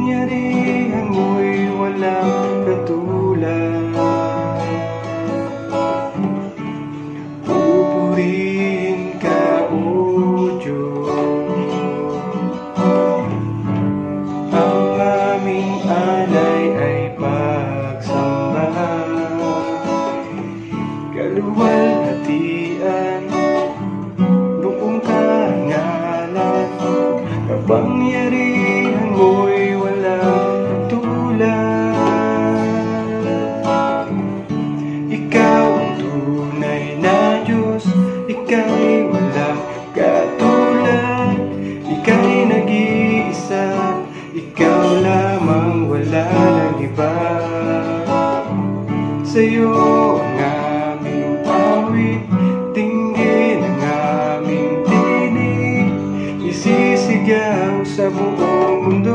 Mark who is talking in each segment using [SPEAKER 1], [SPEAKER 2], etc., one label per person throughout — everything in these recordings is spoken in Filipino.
[SPEAKER 1] Kapangyarihan mo'y walang katulad. Pupurihin ka, O Diyos. Ang aming alay ay pagsamba. Kaluwalhatian, buong karangalan. Kapangyarihan mo'y walang katulad. Ikaw ang tunay na Diyos, ika'y walang katulad. Ika'y nag-iisa, ikaw lamang, wala nang iba. Sa'yo ang aming awit, dinggin ang aming tinig, isisigaw sa buong mundo.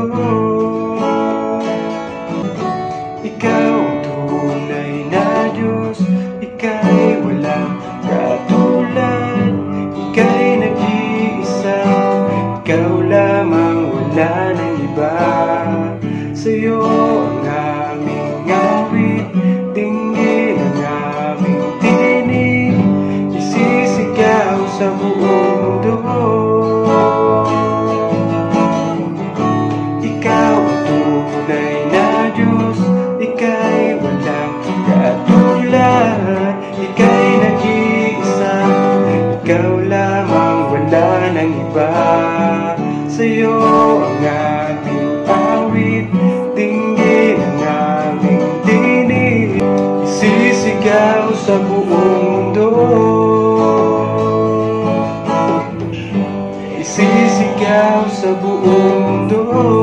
[SPEAKER 1] Ikaw ang tunay na Diyos, ika'y walang katulad. Ika'y nag-iisa, ikaw lamang, wala nang iba. Sa'yo ang aming awit, dinggin ang aming tinig, isisigaw sa buong mundo. Ikaw ang tunay na Diyos, ika'y walang katulad. Ika'y nag-iisa, ikaw lamang, wala nang iba. Sa'yo ang aming awit, dinggin ang aming tinig, isisigaw sa buong mundo. Isisigaw sa buong mundo.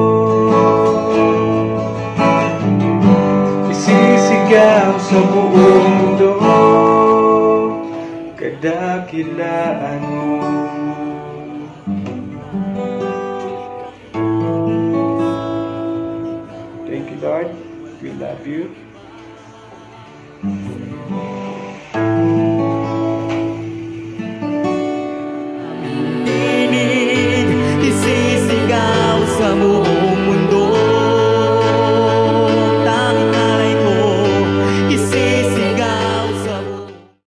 [SPEAKER 1] Isisigaw sa buong mundo, kadakilaan mo. Thank you, Lord. We love you.